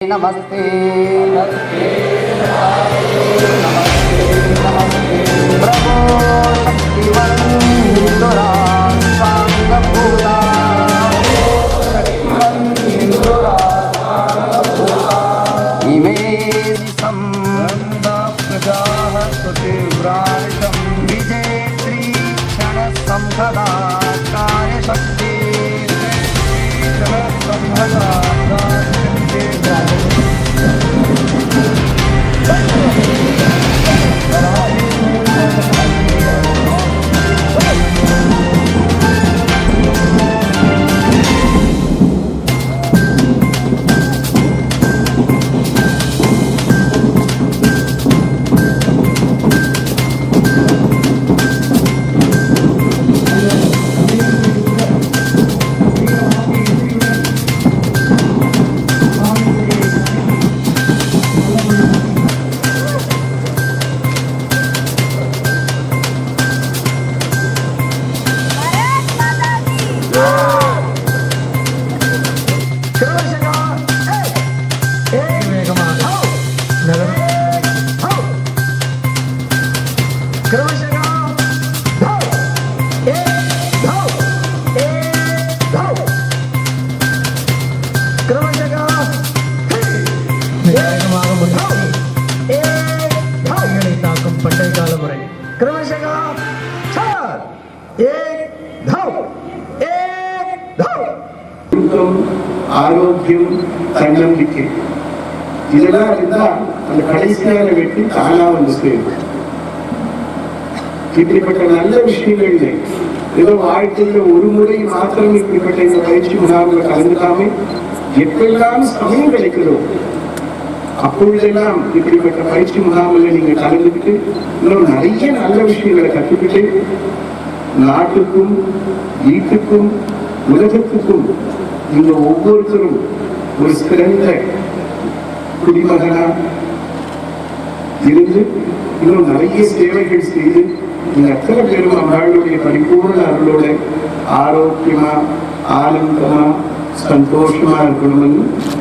नमस्ते प्रभो शक्तिवन्दितुरा साङ्गभूता इमे प्रजाः स्तुतिव्राणितं विजेत्री क्षणसम्भदा कार्यशक्ति क्षणसम्भदा ஆரோக்கியம் தன்னம்பிக்கை இதெல்லாம் இருந்தா அந்த கடைசியான வெற்றி தானா வந்து சேரும். இப்படிப்பட்ட நல்ல விஷயங்கள் ஏதோ வாழ்க்கையில ஒரு முறை மாத்திரம் இப்படிப்பட்ட இந்த பயிற்சி முகாம்ல கலந்துக்காம எப்பெல்லாம் சமயம் கிடைக்கிறோம் அப்பொழுதெல்லாம் இப்படிப்பட்ட பயிற்சி முகாமில் நீங்க கலந்துக்கிட்டு இன்னும் நிறைய நல்ல விஷயங்களை கற்றுக்கிட்டு நாட்டுக்கும் வீட்டுக்கும் உலகத்துக்கும் நீங்க ஒவ்வொருத்தரும் ஒரு சிறந்த குடிமகனா இருந்து இன்னும் நிறைய சேவைகள் செய்து நீங்க அத்தனை பேரும் அம்மாளுடைய பரிபூர்ண அருளோட ஆரோக்கியமா ஆனந்தமா சந்தோஷமா இருக்கணும்னு